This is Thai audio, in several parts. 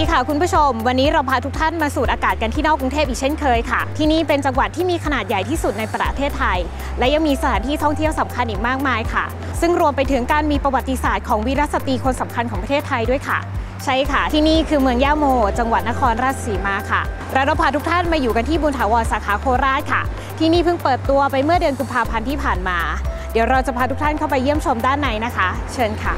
ค่ะคุณผู้ชมวันนี้เราพาทุกท่านมาสูดอากาศกันที่นอกกรุงเทพอีกเช่นเคยค่ะที่นี่เป็นจังหวัดที่มีขนาดใหญ่ที่สุดในประเทศไทยและยังมีสถานที่ท่องเที่ยวสำคัญอีกมากมายค่ะซึ่งรวมไปถึงการมีประวัติศาสตร์ของวีรสตรีคนสำคัญของประเทศไทยด้วยค่ะใช่ค่ะที่นี่คือเมืองย่าโมจังหวัดนครราชสีมาค่ะและเราพาทุกท่านมาอยู่กันที่บุญถาวรสาขาโคราชค่ะที่นี่เพิ่งเปิดตัวไปเมื่อเดือนกุมภาพันธ์ที่ผ่านมาเดี๋ยวเราจะพาทุกท่านเข้าไปเยี่ยมชมด้านในนะคะเชิญค่ะ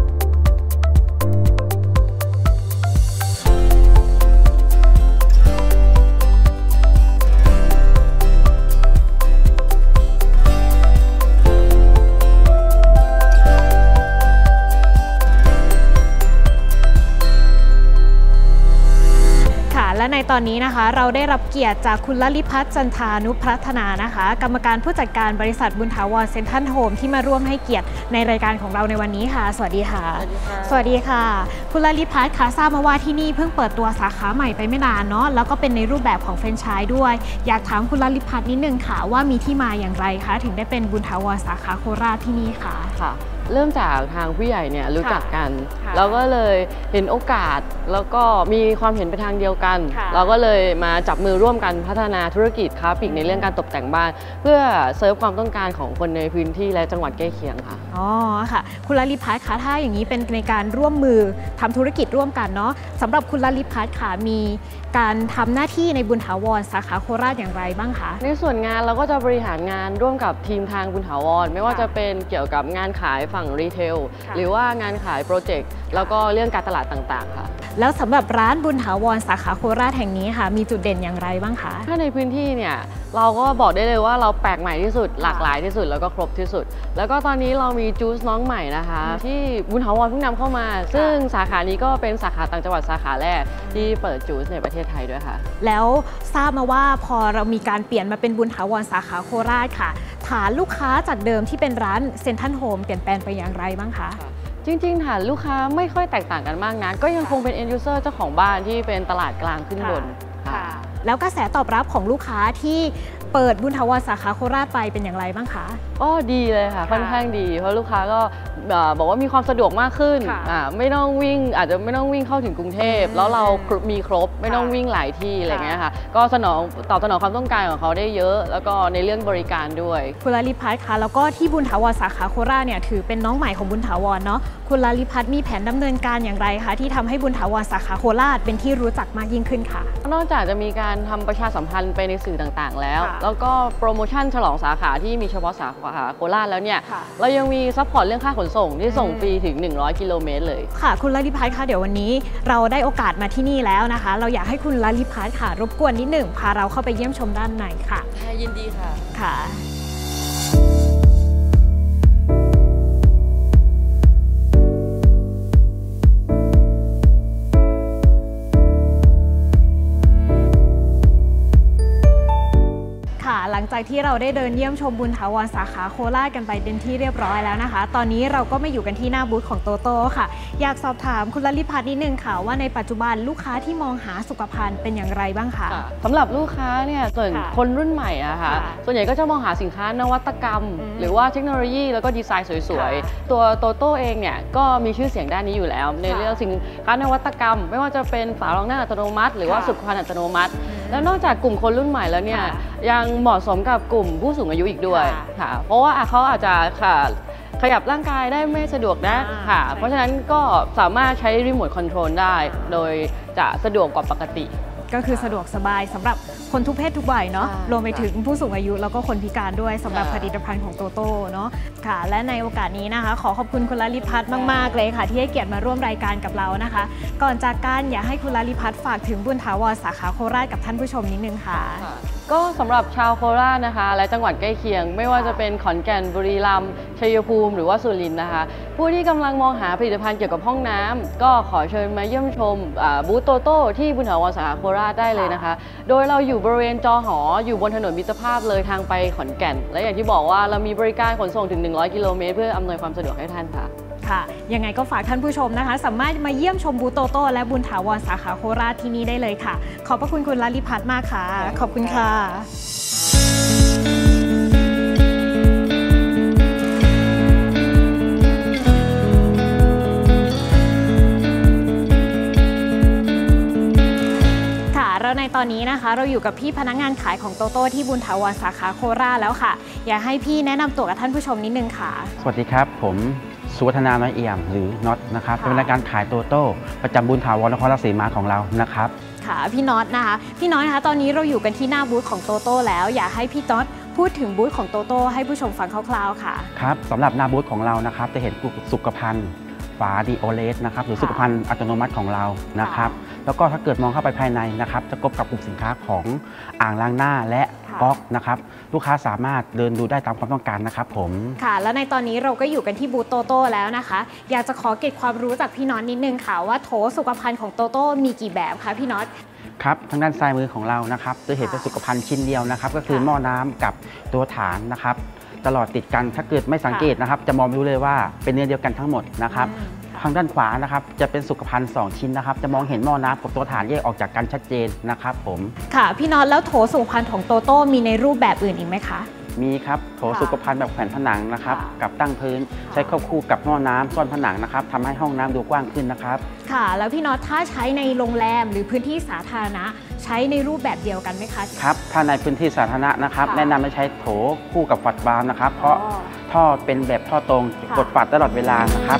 และในตอนนี้นะคะเราได้รับเกียรติจากคุณลลิพัฒน์จันทานุพัฒนานะคะกรรมการผู้จัดการบริษัทบุญถาวรเซ็นทรัลโฮมที่มาร่วมให้เกียรติในรายการของเราในวันนี้ค่ะสวัสดีค่ะสวัสดีค่ะคุณลลิพัฒน์คะทราบมาว่าที่นี่เพิ่งเปิดตัวสาขาใหม่ไปไม่นานเนาะแล้วก็เป็นในรูปแบบของแฟรนไชส์ด้วยอยากถามคุณลลิพัฒน์นิดนึงค่ะว่ามีที่มาอย่างไรคะถึงได้เป็นบุญถาวรสาขาโคราชที่นี่ค่ะเริ่มจากทางผู้ใหญ่เนี่ยรู้จักกันเราก็เลยเห็นโอกาสแล้วก็มีความเห็นไปทางเดียวกันเราก็เลยมาจับมือร่วมกันพัฒนาธุรกิจค้าปลีกในเรื่องการตกแต่งบ้านเพื่อเซิร์ฟความต้องการของคนในพื้นที่และจังหวัดใกล้เคียงค่ะอ๋อค่ะคุณลลิพัฒน์คะถ้าอย่างนี้เป็นในการร่วมมือทำธุรกิจร่วมกันเนาะสำหรับคุณลลิพัฒน์ค่ะมีการทำหน้าที่ในบุญถาวรสาขาโคราชอย่างไรบ้างคะในส่วนงานเราก็จะบริหารงานร่วมกับทีมทางบุญถาวรไม่ว่าจะเป็นเกี่ยวกับงานขายฝั่งรีเทลหรือว่างานขายโปรเจกต์แล้วก็เรื่องการตลาดต่างๆค่ะแล้วสำหรับร้านบุญถาวรสาขาโคราชแห่งนี้ค่ะมีจุดเด่นอย่างไรบ้างคะถ้าในพื้นที่เนี่ยเราก็บอกได้เลยว่าเราแปลกใหม่ที่สุดหลากหลายที่สุดแล้วก็ครบที่สุดแล้วก็ตอนนี้เรามีจูสน้องใหม่นะคะที่บุญถาวรเพิ่งนำเข้ามาซึ่งสาขานี้ก็เป็นสาขาต่างจังหวัดสาขาแรกที่เปิดจูสในประเทศไทยด้วยค่ะแล้วทราบมาว่าพอเรามีการเปลี่ยนมาเป็นบุญถาวรสาขาโคราชค่ะฐานลูกค้าจากเดิมที่เป็นร้านเซ็นทรัลโฮมเปลี่ยนแปลงไปอย่างไรบ้างคะจริงๆฐานลูกค้าไม่ค่อยแตกต่างกันมากนะก็ยังคงเป็น end user เจ้าของบ้านที่เป็นตลาดกลางขึ้นบนแล้วกระแสตอบรับของลูกค้าที่เปิดบุญถาวรสาขาโคราชไปเป็นอย่างไรบ้างคะก็ดีเลยค่ะค่อนข้างดีเพราะลูกค้าก็บอกว่ามีความสะดวกมากขึ้นไม่ต้องวิ่งอาจจะไม่ต้องวิ่งเข้าถึงกรุงเทพแล้วเรามีครบไม่ต้องวิ่งหลายที่อะไรเงี้ยค่ะก็ตอบสนองความต้องการของเขาได้เยอะแล้วก็ในเรื่องบริการด้วยคุณลลิพัฒน์คะแล้วก็ที่บุญถาวรสาขาโคราชเนี่ยถือเป็นน้องใหม่ของบุญถาวรเนาะคุณลลิพัฒน์มีแผนดำเนินการอย่างไรคะที่ทำให้บุญถาวรสาขาโคราชเป็นที่รู้จักมากยิ่งขึ้นค่ะนอกจากจะมีการทำประชาสัมพันธ์ไปในสื่อต่างๆแล้วก็โปรโมชั่นฉลองสาขาที่มีเฉพาะสาขาโคราชแล้วเนี่ยเรายังมีซัพพอร์ตเรื่องค่าขนส่งที่ส่งฟรีถึง100กิโลเมตรเลยค่ะคุณลลิพัฒน์คะเดี๋ยววันนี้เราได้โอกาสมาที่นี่แล้วนะคะเราอยากให้คุณลลิพัฒน์ค่ะรบกวนนิดหนึ่งพาเราเข้าไปเยี่ยมชมด้านในค่ะยินดีค่ะค่ะหลังจากที่เราได้เดินเยี่ยมชมบุญถาวรสาขาโคราชกันไปเป็นที่เรียบร้อยแล้วนะคะตอนนี้เราก็มาอยู่กันที่หน้าบูธของโตโต้ค่ะอยากสอบถามคุณลลิพัฒน์นิดนึงค่ะว่าในปัจจุบันลูกค้าที่มองหาสุขภัณฑ์เป็นอย่างไรบ้างคะสำหรับลูกค้าเนี่ยส่วนคนรุ่นใหม่อะค่ะส่วนใหญ่ก็จะมองหาสินค้านวัตกรรมหรือว่าเทคโนโลยีแล้วก็ดีไซน์สวยๆตัวโตโต้เองเนี่ยก็มีชื่อเสียงด้านนี้อยู่แล้วในเรื่องสินค้านวัตกรรมไม่ว่าจะเป็นฝารองหน้าอัตโนมัติหรือว่าสุขภัณฑ์อัตโนมัติแล้วนอกจากกลุ่มคนรุ่นใหม่แล้วเนี่ยยังเหมาะสมกับกลุ่มผู้สูงอายุอีกด้วยค่ะเพราะว่าเขาอาจจะขยับร่างกายได้ไม่สะดวกนะค่ะเพราะฉะนั้นก็สามารถใช้รีโมทคอนโทรลได้โดยจะสะดวกกว่าปกติก็คือสะดวกสบายสำหรับคนทุกเพศทุกวัยเนาะรวมไปถึงผู้สูงอายุแล้วก็คนพิการด้วยสำหรับผลิตภัณฑ์ของโตโต้เนาะค่ะและในโอกาสนี้นะคะขอขอบคุณคุณลลิพัฒน์มากๆเลยค่ะที่ให้เกียรติมาร่วมรายการกับเรานะคะก่อนจากกันอยากให้คุณลลิพัฒน์ฝากถึงบุญถาวรสาขาโคราชกับท่านผู้ชมนิดนึงค่ะก็สำหรับชาวโคราชนะคะและจังหวัดใกล้เคียงไม่ว่าจะเป็นขอนแก่นบุรีรัมย์ชัยภูมิหรือว่าสุรินทร์นะคะผู้ที่กำลังมองหาผลิตภัณฑ์เกี่ยวกับห้องน้ำก็ขอเชิญมาเยี่ยมชมบูธโตโต้ที่บุญถาวรสาขาโคราชได้เลยนะคะโดยเราอยู่บริเวณจอหออยู่บนถนนมิตรภาพเลยทางไปขอนแก่นและอย่างที่บอกว่าเรามีบริการขนส่งถึง100กิโลเมตรเพื่ออำนวยความสะดวกให้ท่านค่ะค่ะยังไงก็ฝากท่านผู้ชมนะคะสามารถมาเยี่ยมชมบูธโตโต้และบุญถาวรสาขาโคราชที่นี่ได้เลยค่ะขอบพระคุณคุณลลิพัฒน์มากค่ะขอบคุณค่ะแล้วในตอนนี้นะคะเราอยู่กับพี่พนักงานขายของโตโต้ที่บุญถาวรสาขาโคราชแล้วค่ะอยากให้พี่แนะนำตัวกับท่านผู้ชมนิดนึงค่ะสวัสดีครับผมสุวัฒนาน้อยเอี่ยมหรือน็อตนะครับเป็นพนักงานขายโตโต้ประจำบุญถาวรนครราชสีมาของเรานะครับค่ะพี่น็อตนะคะพี่น็อตนะคะตอนนี้เราอยู่กันที่หน้าบูธของโตโต้แล้วอยากให้พี่น็อตพูดถึงบูธของโตโต้ให้ผู้ชมฟังคร่าวๆค่ะครับสำหรับหน้าบูธของเรานะครับจะเห็นสุขภัณฑ์ฝาดีโอเลสนะครับหรือสุขภัณฑ์อัตโนมัติของเรานะครับแล้วก็ถ้าเกิดมองเข้าไปภายในนะครับจะพบกับกลุ่มสินค้าของอ่างล้างหน้าและก๊อกนะครับลูกค้าสามารถเดินดูได้ตามความต้องการนะครับผมค่ะแล้วในตอนนี้เราก็อยู่กันที่บูธโตโต้แล้วนะคะอยากจะขอเก็บความรู้จากพี่น็อตนิดนึงค่ะว่าโถสุขภัณฑ์ของโตโต้มีกี่แบบคะพี่น็อตครับทางด้านซ้ายมือของเรานะครับจะเห็นเป็นสุขภัณฑ์ชิ้นเดียวนะครับก็คือหม้อน้ำกับตัวฐานนะครับตลอดติดกันถ้าเกิดไม่สังเกตนะครับจะมองไม่รู้เลยว่าเป็นเนื้อเดียวกันทั้งหมดนะครับทางด้านขวานะครับจะเป็นสุขภัณฑ์2ชิ้นนะครับจะมองเห็นหม้อน้ำกับตัวฐานแยกออกจากกันชัดเจนนะครับผมค่ะพี่น็อตแล้วโถสุขภัณฑ์ของโตโต้มีในรูปแบบอื่นอีกไหมคะมีครับโถสุขภัณฑ์แบบแขวนผนังนะครับกับตั้งพื้นใช้ควบคู่กับหม้อน้ำซ่อนผนังนะครับทำให้ห้องน้ำดูกว้างขึ้นนะครับค่ะแล้วพี่น็อตถ้าใช้ในโรงแรมหรือพื้นที่สาธารณะใช้ในรูปแบบเดียวกันไหมคะครับถ้าในพื้นที่สาธารณะนะครับแนะนำให้ใช้โถคู่กับฝัดวาล์วนะครับเพราะท่อเป็นแบบท่อตรงกดฝัดตลอดเวลานะครับ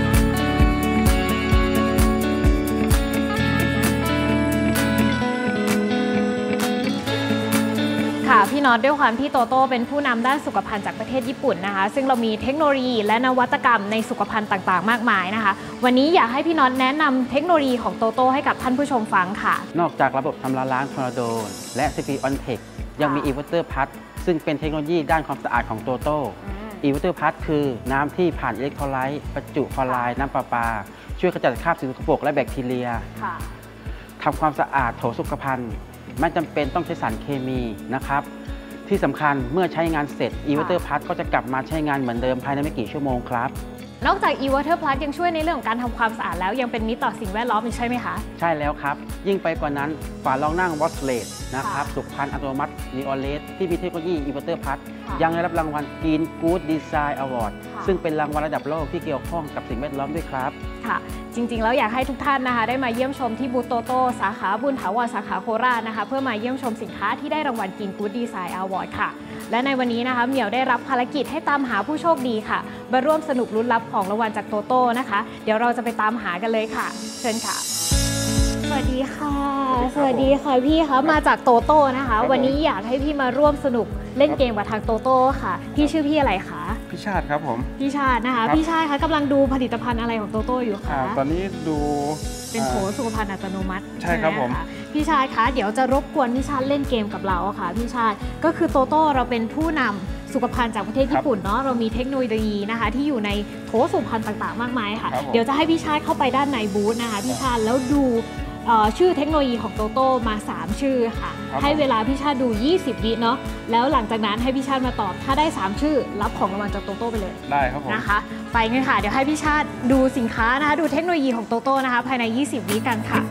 ค่ะพี่น็อตด้วยความที่โตโต้เป็นผู้นำด้านสุขภัณฑ์จากประเทศญี่ปุ่นนะคะซึ่งเรามีเทคโนโลยีและนวัตกรรมในสุขภัณฑ์ต่างๆมากมายนะคะวันนี้อยากให้พี่น็อตแนะนำเทคโนโลยีของโตโต้ให้กับท่านผู้ชมฟังค่ะนอกจากระบบชำระล้างทอร์นาโดและ CP OnTech ยังมี Inverter Plus ซึ่งเป็นเทคโนโลยีด้านความสะอาดของโตโต้ Inverter Plus คือน้ำที่ผ่านอิเล็กโทรไลต์ประจุคลอไรด์น้ำประปาช่วยขจัดคราบสิ่งสกปรกและแบคทีเรียทำความสะอาดโถสุขภัณฑ์ไม่จำเป็นต้องใช้สารเคมีนะครับที่สำคัญเมื่อใช้งานเสร็จ Inverter Plus ก็จะกลับมาใช้งานเหมือนเดิมภายในไม่กี่ชั่วโมงครับนอกจาก Inverter Plus ยังช่วยในเรื่องของการทำความสะอาดแล้วยังเป็นมิตรต่อสิ่งแวดล้อมอีกใช่ไหมคะใช่แล้วครับยิ่งไปกว่านั้นฝารองนั่ง Washless นะครับสุขภัณฑ์อัตโนมัติ Neoless ที่มีเทคโนโลยี Inverter Plus ยังได้รับรางวัล Green Good Design Award ซึ่งเป็นรางวัลระดับโลกที่เกี่ยวข้องกับสิ่งแวดล้อมด้วยครับค่ะจริงๆแล้วอยากให้ทุกท่านนะคะได้มาเยี่ยมชมที่บูธโตโต้สาขาบุญถาวรสาขาโคราชนะคะเพื่อมาเยี่ยมชมสินค้าที่ได้รางวัล Green Good Design Award ค่ะและในวันนี้นะคะเหมียวได้รับภารกิจให้ตามหาผู้โชคดีค่ะมาร่วมสนุกลุ้นรับของรางวัลจากโตโต้นะคะเดี๋ยวเราจะไปตามหากันเลยค่ะเชิญค่ะสวัสดีค่ะสวัสดีค่ะพี่คะมาจากโตโต้นะคะวันนี้อยากให้พี่มาร่วมสนุกเล่นเกมกับทางโตโต้ค่ะพี่ชื่อพี่อะไรคะพี่ชาติครับผมพี่ชาตินะคะพี่ชาติคะกำลังดูผลิตภัณฑ์อะไรของโตโต้อยู่คะตอนนี้ดูเป็นโถสุขภัณฑ์อัตโนมัติใช่ครับผมพี่ชาติคะเดี๋ยวจะรบกวนพี่ชาติเล่นเกมกับเราค่ะพี่ชาติก็คือโตโต้เราเป็นผู้นำสุขภัณฑ์จากประเทศญี่ปุ่นเนาะเรามีเทคโนโลยีนะคะที่อยู่ในโถสุขภัณฑ์ต่างๆมากมายค่ะเดี๋ยวจะให้พี่ชาติเข้าไปด้านในบูธนะคะพี่ชาติแล้วดูชื่อเทคโนโลยีของโตโต้มา3ชื่อค่ะให้เวลาพี่ชาติดู20วิเนาะแล้วหลังจากนั้นให้พี่ชาติมาตอบถ้าได้3ชื่อรับของรางวัลจากโตโต้ไปเลยได้ครับผมนะคะไปกันค่ะเดี๋ยวให้พี่ชาติดูสินค้านะคะดูเทคโนโลยีของโตโต้นะคะภายใน20วิกันค่ะ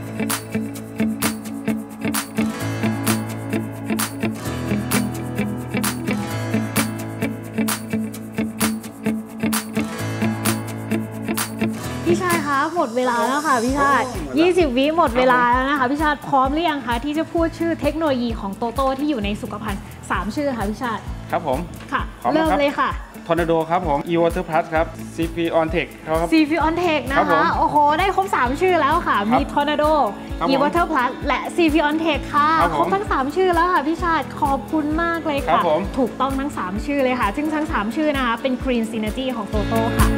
พี่ชาติคะหมดเวลาแล้วค่ะพี่ชาติ20วิหมดเวลาแล้วนะคะพี่ชาติพร้อมหรือยังคะที่จะพูดชื่อเทคโนโลยีของโตโต้ที่อยู่ในสุขภัณฑ์3ชื่อค่ะพี่ชาติครับผมค่ะเริ่มเลยค่ะทอร์นาโดครับผม Inverter Plus ครับ CP OnTech ครับ CP OnTech นะคะโอ้โหได้ครบ3ชื่อแล้วค่ะมีทอร์นาโด Inverter Plus และ CP OnTech ค่ะครบทั้ง3ชื่อแล้วค่ะพี่ชาติขอบคุณมากเลยค่ะถูกต้องทั้ง3ชื่อเลยค่ะซึ่งทั้ง3ชื่อนะคะเป็น Green Synergy ของโตโต้ค่ะ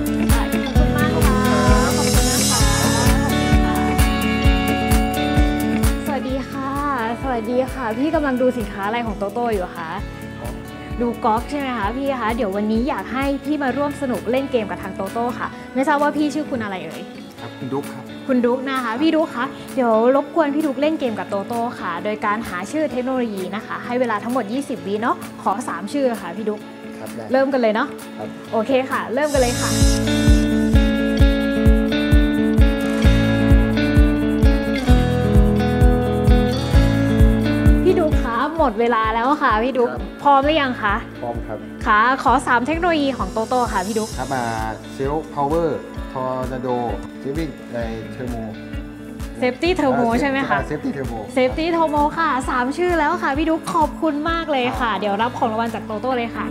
สวัสดีค่ะพี่กำลังดูสินค้าอะไรของโตโต้อยู่คะดูก๊อกใช่ไหมคะพี่คะเดี๋ยววันนี้อยากให้พี่มาร่วมสนุกเล่นเกมกับทางโตโต้ค่ะไม่ทราบว่าพี่ชื่อคุณอะไรเอ่ยครับคุณดุ๊กครับคุณดุ๊กนะคะพี่ดุ๊กคะเดี๋ยวรบกวนพี่ดุ๊กเล่นเกมกับโตโต้ค่ะโดยการหาชื่อเทคโนโลยีนะคะให้เวลาทั้งหมด20วิเนาะขอ3ชื่อค่ะพี่ดุ๊กเริ่มกันเลยเนาะโอเคค่ะเริ่มกันเลยค่ะหมดเวลาแล้วค่ะพี่ดุ๊กพร้อมหรือยังคะพร้อมครับค่ะขอ3เทคโนโลยีของโตโต้ค่ะพี่ดุ๊กครับมาเซลล์พาวเวอร์ทอร์นาโดเซฟวิ่งในเทอร์โม Safety Turbo ใช่ไหมคะ Safety Turbo Safety Turbo ค่ะ3ชื่อแล้วค่ะพี่ดุ๊กขอบคุณมากเลยค่ะเดี๋ยวรับของรางวัลจากโตโต้เลยค่ะ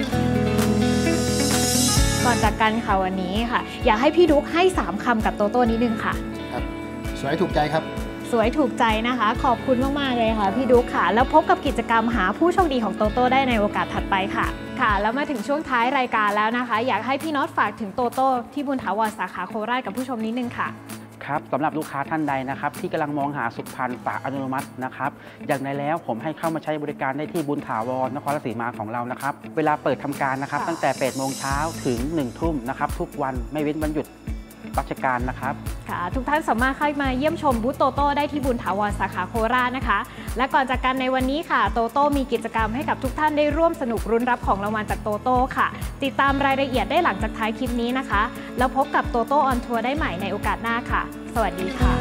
ก่อนจากกันค่ะวันนี้ค่ะอยากให้พี่ดุ๊กให้3คำกับโตโต้นิดนึงค่ะครับสวยถูกใจครับสวยถูกใจนะคะขอบคุณมากๆเลยค่ะพี่ดุ๊กค่ะแล้วพบกับกิจกรรมหาผู้โชคดีของโตโต้ได้ในโอกาสถัดไปค่ะแล้วมาถึงช่วงท้ายรายการแล้วนะคะอยากให้พี่น็อตฝากถึงโตโต้ที่บุญถาวรสาขาโคราชกับผู้ชมนิดนึงค่ะครับสำหรับลูกค้าท่านใดนะครับที่กำลังมองหาสุขภัณฑ์ฝากอัตโนมัตินะครับอย่างไรแล้วผมให้เข้ามาใช้บริการได้ที่บุญถาวรนครราชสีมาของเรานะครับเวลาเปิดทำการนะครับตั้งแต่ 8 โมงเช้าถึง 1 ทุ่มนะครับทุกวันไม่เว้นวันหยุดราชการนะครับค่ะทุกท่านสามารถเข้ามาเยี่ยมชมบูธโตโต้ได้ที่บุญถาวรสาขาโคราชนะคะและก่อนจากกันในวันนี้ค่ะโตโต้มีกิจกรรมให้กับทุกท่านได้ร่วมสนุกรุ้นรับของรางวัลจากโตโต้ค่ะติดตามรายละเอียดได้หลังจากท้ายคลิปนี้นะคะแล้วพบกับโตโต้ออนทัวร์ได้ใหม่ในโอกาสหน้าค่ะสวัสดีค่ะ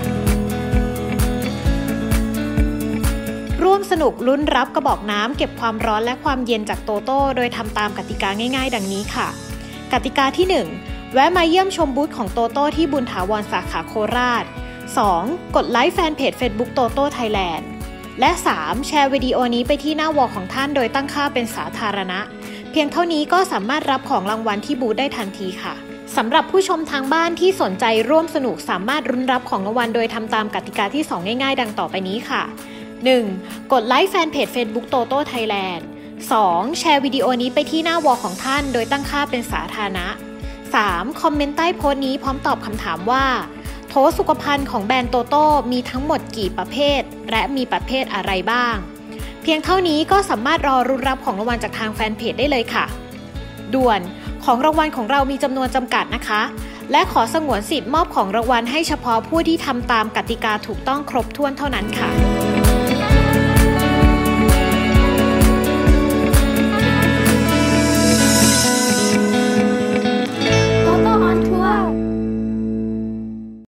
ร่วมสนุกลุ้นรับกระบอกน้ำเก็บความร้อนและความเย็นจากโตโต้โดยทำตามกติกาง่ายๆดังนี้ค่ะกติกาที่ 1แวะมาเยี่ยมชมบูธของโตโต้ที่บุญถาวรสาขาโคราช 2. กดไลค์แฟนเพจ Facebook โตโต้ไทยแลนด์และ 3. แชร์วิดีโอนี้ไปที่หน้าวอลของท่านโดยตั้งค่าเป็นสาธารณะเพียงเท่านี้ก็สามารถรับของรางวัลที่บูธได้ทันทีค่ะสำหรับผู้ชมทางบ้านที่สนใจร่วมสนุกสามารถรุ้นรับของรางวัลโดยทำตามกติกาที่ 2 ง่ายๆดังต่อไปนี้ค่ะ 1. กดไลค์แฟนเพจ Facebook โตโต้ไทยแลนด์ 2. แชร์วิดีโอนี้ไปที่หน้าวอลของท่านโดยตั้งค่าเป็นสาธารณะ 3. คอมเมนต์ใต้โพสต์นี้พร้อมตอบคำถามว่าโถสุขภัณฑ์ของแบรนด์โตโต้มีทั้งหมดกี่ประเภทและมีประเภทอะไรบ้างเพียงเท่านี้ก็สามารถรอรุ้นรับของรางวัลจากทางแฟนเพจได้เลยค่ะด่วนของรางวัลของเรามีจำนวนจำกัดนะคะและขอสงวนสิทธิ์มอบของรางวัลให้เฉพาะผู้ที่ทำตามกติกาถูกต้องครบถ้วนเท่านั้นค่ะ